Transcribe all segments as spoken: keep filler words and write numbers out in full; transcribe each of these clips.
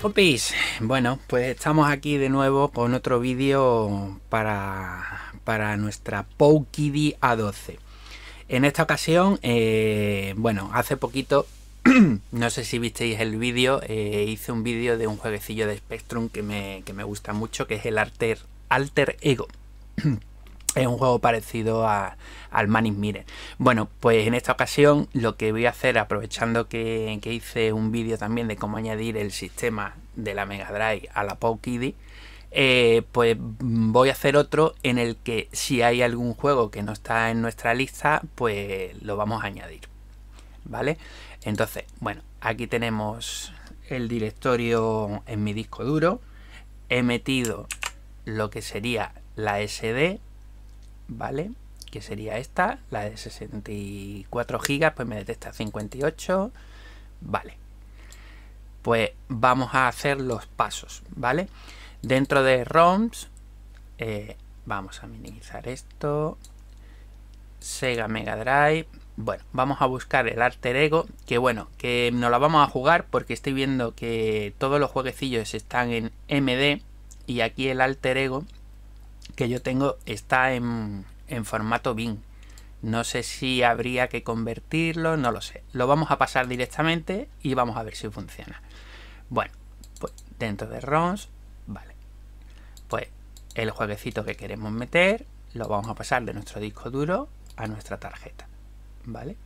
Compis, bueno, pues estamos aquí de nuevo con otro vídeo para, para nuestra PowKiddy A doce. En esta ocasión, eh, bueno, hace poquito, no sé si visteis el vídeo, eh, hice un vídeo de un jueguecillo de Spectrum que me, que me gusta mucho, que es el Alter, Alter Ego. Es un juego parecido a, al Man in Mire. Bueno, pues en esta ocasión lo que voy a hacer, aprovechando que, que hice un vídeo también de cómo añadir el sistema de la Mega Drive a la PowKiddy, eh, pues voy a hacer otro en el que si hay algún juego que no está en nuestra lista, pues lo vamos a añadir, ¿vale? Entonces, bueno, aquí tenemos el directorio en mi disco duro. He metido lo que sería la ese de, ¿vale? Que sería esta, la de sesenta y cuatro gigas, pues me detecta cincuenta y ocho, vale. Pues vamos a hacer los pasos, ¿vale? Dentro de ROMs, eh, vamos a minimizar esto, Sega Mega Drive. Bueno, vamos a buscar el Alter Ego, que bueno, que nos la vamos a jugar porque estoy viendo que todos los jueguecillos están en eme de y aquí el Alter Ego que yo tengo está en, en formato bin. No sé si habría que convertirlo, no lo sé. Lo vamos a pasar directamente y vamos a ver si funciona. Bueno, pues dentro de ROMs, vale. Pues el jueguecito que queremos meter lo vamos a pasar de nuestro disco duro a nuestra tarjeta, ¿vale?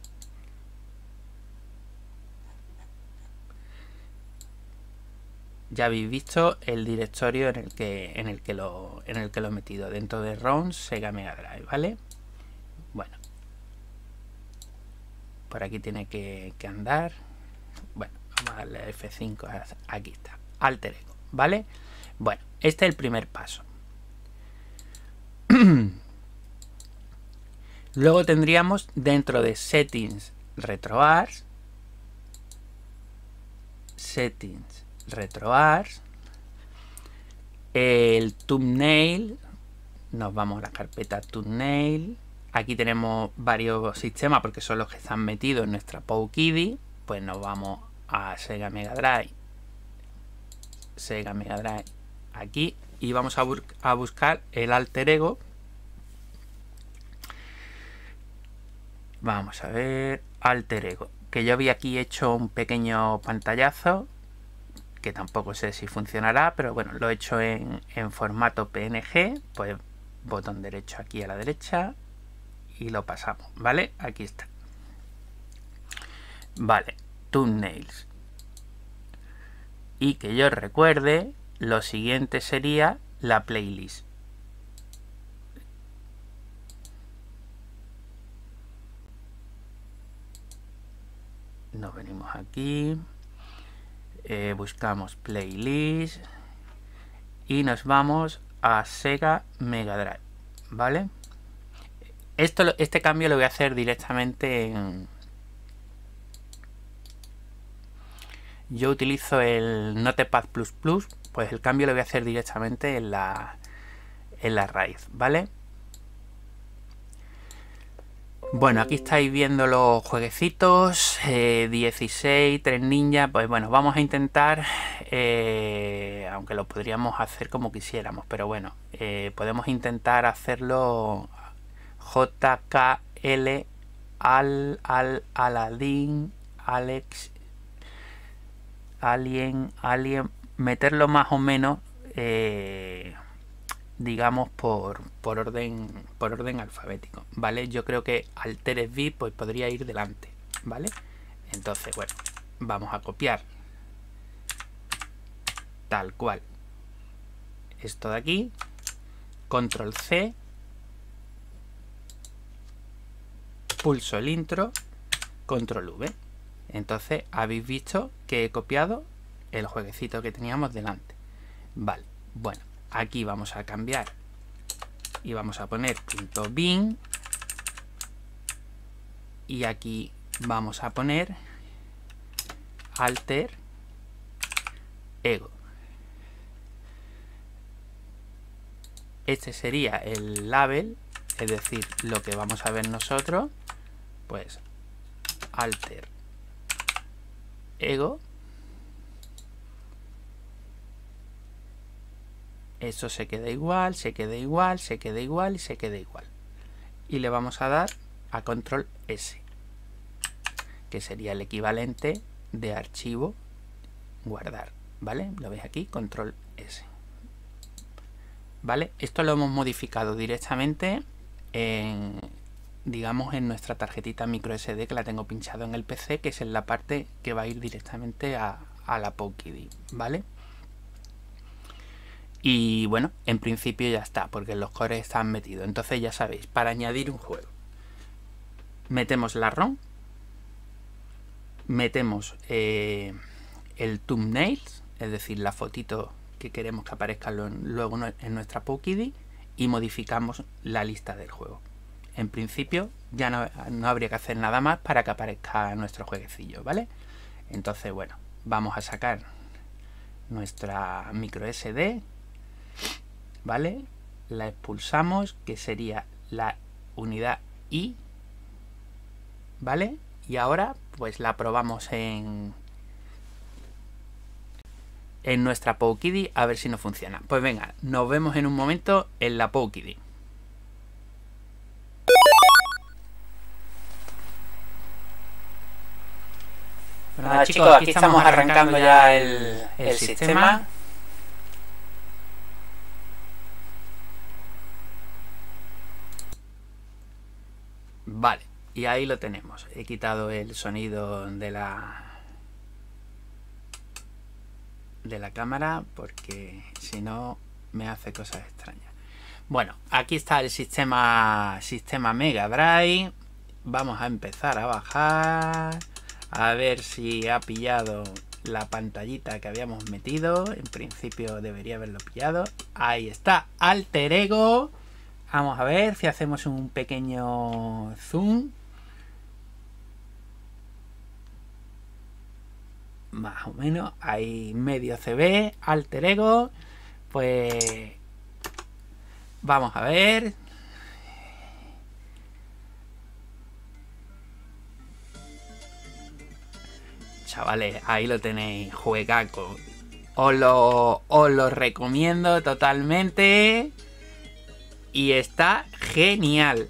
Ya habéis visto el directorio en el que en el que lo en el que lo he metido dentro de ROMs Sega Mega Drive, ¿vale? Bueno, por aquí tiene que, que andar. Bueno, vamos a darle efe cinco. Aquí está, Alter Ego, ¿vale? Bueno, este es el primer paso. Luego tendríamos dentro de Settings RetroArch, Settings RetroArch, el Thumbnail, nos vamos a la carpeta Thumbnail. Aquí tenemos varios sistemas porque son los que están metidos en nuestra PowKiddy. Pues nos vamos a Sega Mega Drive, Sega Mega Drive aquí y vamos a, bu a buscar el Alter Ego. Vamos a ver, Alter Ego, que yo había aquí hecho un pequeño pantallazo que tampoco sé si funcionará, pero bueno, lo he hecho en, en formato pe ene ge. Pues botón derecho aquí a la derecha y lo pasamos, ¿vale? Aquí está. Vale, Thumbnails. Y que yo recuerde, lo siguiente sería la playlist. Nos venimos aquí, eh, buscamos playlist y nos vamos a Sega Mega Drive, ¿vale? Esto, este cambio lo voy a hacer directamente en... Yo utilizo el Notepad plus plus, pues el cambio lo voy a hacer directamente en la, en la raíz, ¿vale? Bueno, aquí estáis viendo los jueguecitos, eh, dieciséis, tres Ninja. Pues bueno, vamos a intentar, eh, aunque lo podríamos hacer como quisiéramos, pero bueno, eh, podemos intentar hacerlo J K L, Al, Al, Aladdin, Alex, Alien, Alien, meterlo más o menos, eh, digamos por, por orden por orden alfabético, ¿vale? Yo creo que Alter S V pues podría ir delante, ¿vale? Entonces, bueno, vamos a copiar tal cual esto de aquí, control ce, pulso el intro, control ve. Entonces habéis visto que he copiado el jueguecito que teníamos delante, vale. Bueno, aquí vamos a cambiar y vamos a poner .bin y aquí vamos a poner Alter Ego. Este sería el label, es decir, lo que vamos a ver nosotros, pues Alter Ego. Eso se queda igual, se queda igual, se queda igual y se queda igual. Y le vamos a dar a control S, que sería el equivalente de archivo guardar, ¿vale? Lo veis aquí, control S. ¿Vale? Esto lo hemos modificado directamente en, digamos, en nuestra tarjetita micro S D que la tengo pinchado en el P C, que es en la parte que va a ir directamente a, a la PokeKiddy, ¿vale? Y bueno, en principio ya está, porque los cores están metidos. Entonces ya sabéis, para añadir un juego, metemos la ROM, metemos eh, el thumbnail, es decir, la fotito que queremos que aparezca luego en nuestra PokeKiddy, y modificamos la lista del juego. En principio ya no, no habría que hacer nada más para que aparezca nuestro jueguecillo, ¿vale? Entonces, bueno, vamos a sacar nuestra micro S D, ¿vale? La expulsamos, que sería la unidad I, ¿vale? Y ahora pues la probamos en en nuestra PokeKiddy a ver si nos funciona. Pues venga, nos vemos en un momento en la PokeKiddy. Bueno, ah, chicos, aquí estamos arrancando ya el, el, el sistema. sistema. Vale, y ahí lo tenemos. He quitado el sonido de la de la cámara porque si no me hace cosas extrañas. Bueno, aquí está el sistema sistema Mega Drive. Vamos a empezar a bajar a ver si ha pillado la pantallita que habíamos metido. En principio debería haberlo pillado. Ahí está, Alter Ego. Vamos a ver si hacemos un pequeño zoom. Más o menos, ahí medio se ve, Alter Ego. Pues vamos a ver. Chavales, ahí lo tenéis, juegaco. Os lo, os lo recomiendo totalmente. Y está genial.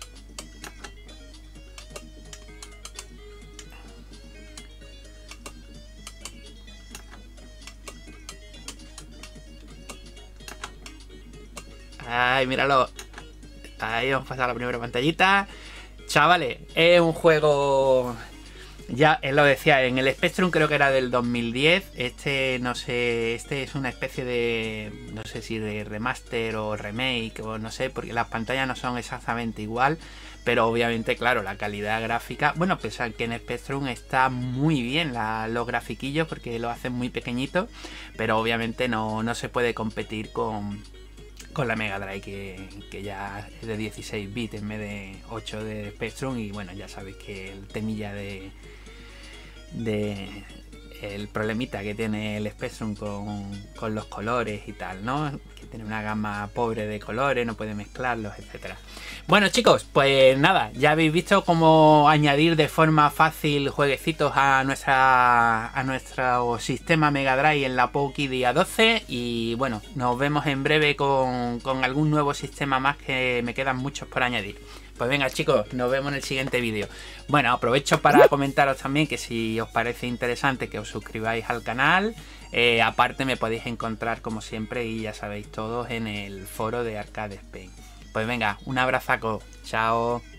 Ay, míralo. Ahí hemos pasado la primera pantallita. Chavales, es un juego... Ya lo decía, en el Spectrum creo que era del dos mil diez. Este no sé, este es una especie de, no sé si de remaster o remake o no sé, porque las pantallas no son exactamente igual, pero obviamente, claro, la calidad gráfica, bueno, pensar que en Spectrum está muy bien la, los grafiquillos porque lo hacen muy pequeñito, pero obviamente no, no se puede competir con, con la Mega Drive que, que ya es de dieciséis bits en vez de ocho de Spectrum. Y bueno, ya sabéis que el temilla de de el problemita que tiene el Spectrum con, con los colores y tal, ¿no? Que tiene una gama pobre de colores, no puede mezclarlos, etcétera. Bueno, chicos, pues nada, ya habéis visto cómo añadir de forma fácil jueguecitos a nuestra a nuestro sistema Mega Drive en la PokeKiddy A doce. Y bueno, nos vemos en breve con, con algún nuevo sistema más, que me quedan muchos por añadir. Pues venga, chicos, nos vemos en el siguiente vídeo. Bueno, aprovecho para comentaros también que si os parece interesante que os suscribáis al canal. Eh, aparte me podéis encontrar como siempre, y ya sabéis todos, en el foro de Arcade Spain. Pues venga, un abrazaco. Chao.